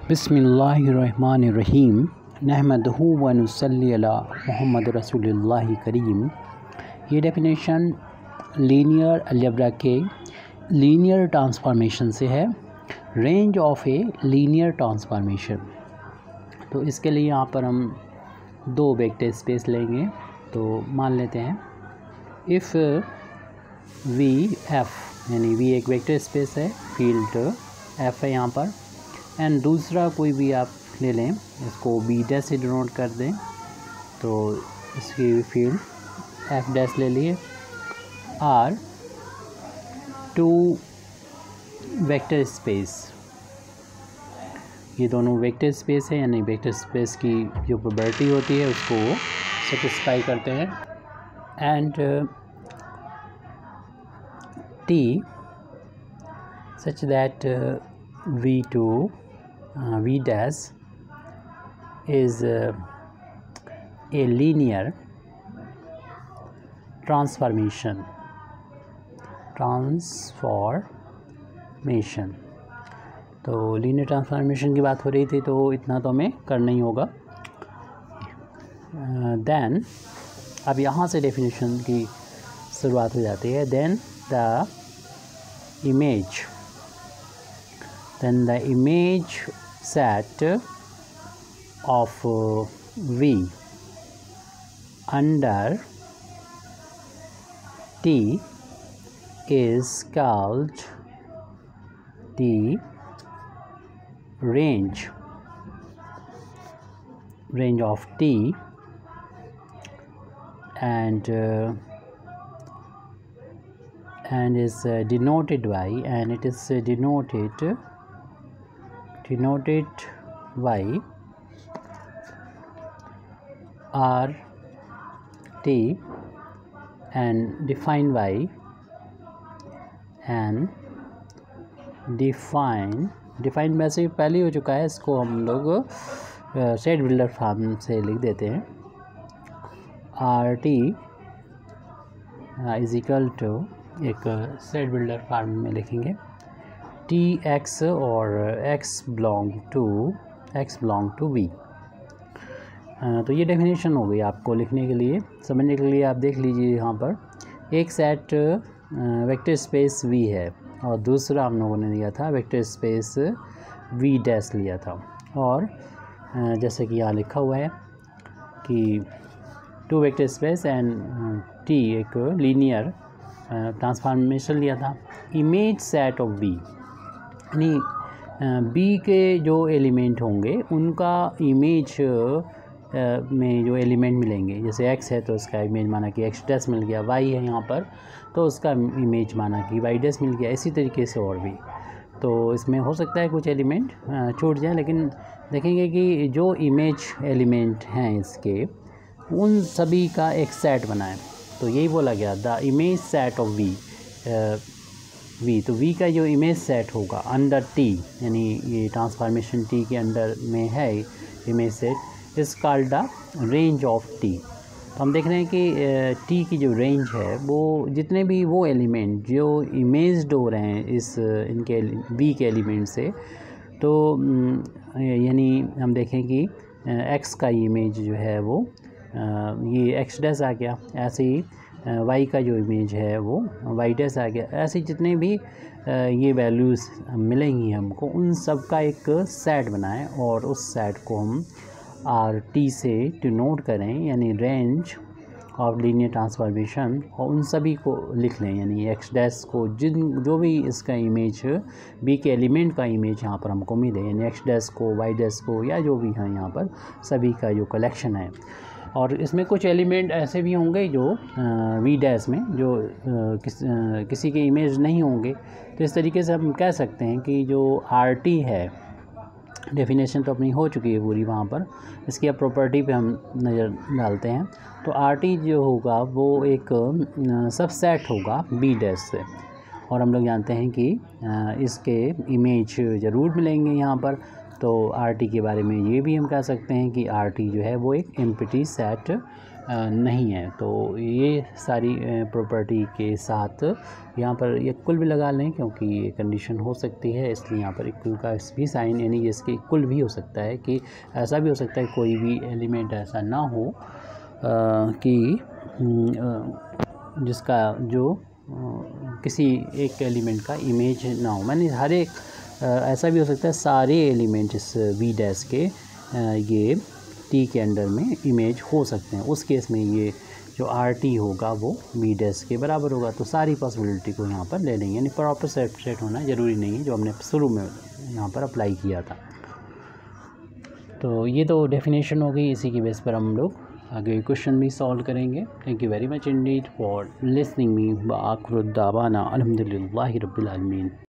बिस्मिल्लाहिर्रहमानिर्रहीम नहमदहु व नुसल्ली अला मुहम्मद रसूलुल्लाह करीम। ये डेफिनेशन लीनियर अलजेब्रा के लीनियर ट्रांसफॉर्मेशन से है। Range of a linear transformation, तो इसके लिए यहाँ पर हम दो वेक्टर स्पेस लेंगे। तो मान लेते हैं इफ़ वी एफ, यानी वी एक वेक्टर स्पेस है, फील्ड एफ है यहाँ पर, एंड दूसरा कोई भी आप ले लें, इसको बी डैश से डिनोट कर दें, तो इसकी फील्ड एफ डैश ले लिए। आर टू वेक्टर स्पेस, ये दोनों वेक्टर स्पेस है, यानी वेक्टर स्पेस की जो प्रॉपर्टी होती है उसको सेटिस्फाई करते हैं। And T such that V dash is a linear transformation। तो लीनियर ट्रांसफॉर्मेशन की बात हो रही थी, तो इतना तो हमें करना ही होगा। देन अब यहाँ से डेफिनेशन की शुरुआत हो जाती है। Then the image set of V under T is called the range of T, and is denoted by, and it is denoted by R T and defined by define वैसे पहले हो चुका है, इसको हम लोग सेट बिल्डर फॉर्म से लिख देते हैं। R T is equal to, एक सेट बिल्डर फॉर्म में लिखेंगे, टी एक्स और एक्स बिलोंग टू वी। तो ये डेफिनेशन हो गई आपको लिखने के लिए। समझने के लिए आप देख लीजिए, यहाँ पर एक सेट वेक्टर स्पेस वी है और दूसरा हम लोगों ने लिया था वेक्टर स्पेस वी डैश लिया था। और जैसे कि यहाँ लिखा हुआ है कि two vector space and T एक लीनियर ट्रांसफॉर्मेशन लिया था। इमेज सेट ऑफ बी, यानी बी के जो एलिमेंट होंगे उनका इमेज में जो एलिमेंट मिलेंगे, जैसे एक्स है तो उसका इमेज माना कि एक्स डैश मिल गया, वाई है यहाँ पर तो उसका इमेज माना कि वाई डैश मिल गया। इसी तरीके से और भी, तो इसमें हो सकता है कुछ एलिमेंट छूट जाए, लेकिन देखेंगे कि जो इमेज एलिमेंट हैं इसके, उन सभी का एक सेट बनाएं। तो यही बोला गया, the image set of V. तो वी का जो इमेज सेट होगा अंडर टी, यानी ये ट्रांसफॉर्मेशन टी के अंडर में है image set, is called the range of T. तो हम देख रहे हैं कि टी की जो रेंज है वो जितने भी वो एलिमेंट जो इमेज्ड हो रहे हैं इनके वी के एलिमेंट से, तो यानी हम देखें कि एक्स का इमेज जो है वो ये एक्स डैश आ गया, ऐसे ही वाई का जो इमेज है वो वाई डैश आ गया। ऐसे जितने भी ये वैल्यूज़ मिलेंगी हमको, उन सब का एक सेट बनाएं और उस सेट को हम आर टी से डिनोट करें, यानी रेंज ऑफ लीनियर ट्रांसफॉर्मेशन, और उन सभी को लिख लें, यानी एक्स डैश को जो भी इसका इमेज बी के एलिमेंट का इमेज यहाँ पर हमको मिले, यानी एक्स डैश को, वाई डैश को, या जो भी है यहाँ पर सभी का जो कलेक्शन है। और इसमें कुछ एलिमेंट ऐसे भी होंगे जो वी डैश में जो किसी के इमेज नहीं होंगे। तो इस तरीके से हम कह सकते हैं कि जो आर टी है, डेफिनेशन तो अपनी हो चुकी है पूरी वहाँ पर, इसकी अब प्रॉपर्टी पे हम नज़र डालते हैं। तो आर टी जो होगा वो एक सबसेट होगा बी डैश से, और हम लोग जानते हैं कि इसके इमेज ज़रूर मिलेंगे यहाँ पर। तो आर टी के बारे में ये भी हम कह सकते हैं कि आर टी जो है वो एक एम्प्टी सेट नहीं है। तो ये सारी प्रॉपर्टी के साथ यहाँ पर इक्वल भी लगा लें, क्योंकि ये कंडीशन हो सकती है, इसलिए यहाँ पर इक्वल का भी साइन, यानी इसके इक्वल भी हो सकता है कि ऐसा भी हो सकता है कोई भी एलिमेंट ऐसा ना हो कि जिसका जो किसी एक एलिमेंट का इमेज ना हो। मैंने हर एक ऐसा भी हो सकता है सारे एलिमेंट इस वी डैश के ये टी के अंडर में इमेज हो सकते हैं। उस केस में ये जो आर टी होगा वो वी डैश के बराबर होगा। तो सारी पॉसिबिलिटी को यहाँ पर ले लेंगे, यानी प्रॉपर सेट होना ज़रूरी नहीं है, जो हमने शुरू में यहाँ पर अप्लाई किया था। तो ये तो डेफिनेशन हो गई, इसी की बेस पर हम लोग आगे क्वेश्चन भी सॉल्व करेंगे। Thank you very much indeed for listening me. व आखिर दावाना अल्हम्दुलिल्लाहि रब्बिल आलमीन।